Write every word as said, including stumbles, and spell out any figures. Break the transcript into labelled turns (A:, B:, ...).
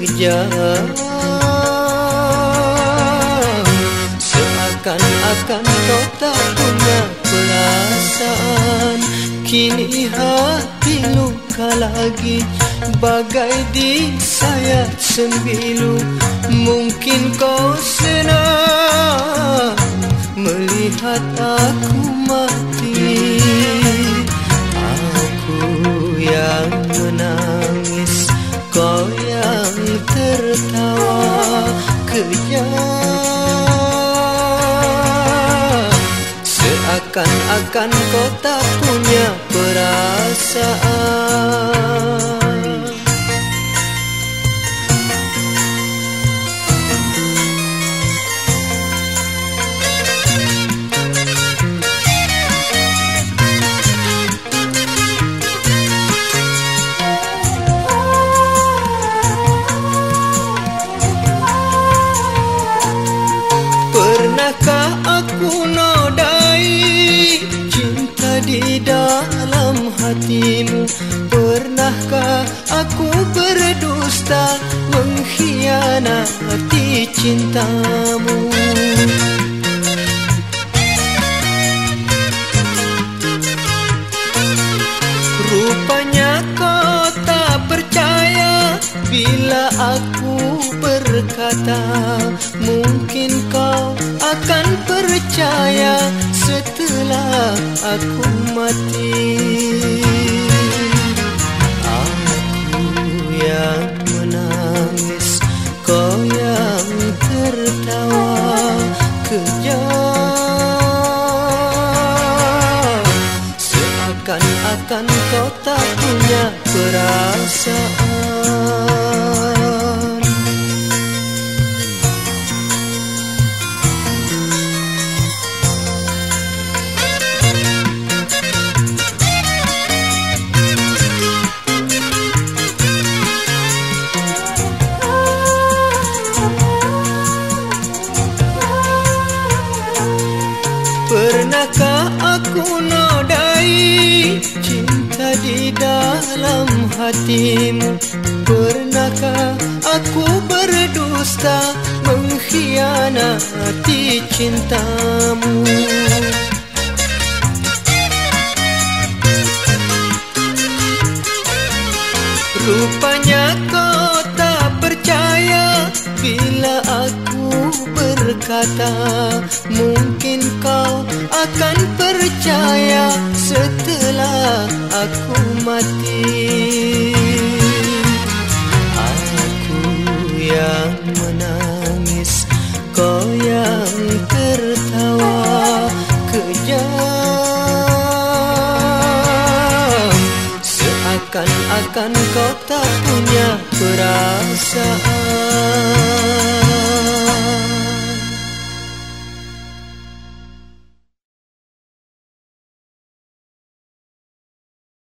A: kejam. Seakan-akan kau tak punya perasaan. Kini hati luka lagi, bagai disayat sembilu. Mungkin kau senang melihat aku mati. Aku yang menangis, kau yang tertawa kejam. Seakan-akan kau tak punya perasaan. Pernahkah aku nodai cinta di dalam hatimu? Pernahkah aku berdusta mengkhianati cintamu? Rupanya kau tak percaya bila aku berkata. Mungkin kau akan percaya setelah aku mati. Aku yang menangis, kau yang tertawa kejam. Seakan-akan kau tak punya perasaan. Pernahkah aku nodai cinta di dalam hatimu? Pernahkah aku berdusta mengkhianati cintamu? Rupanya kau tak percaya bila aku berkata. Mungkin kau akan percaya setelah aku mati. Aku yang menangis, kau yang tertawa kejam. Seakan-akan kau tak punya perasaan.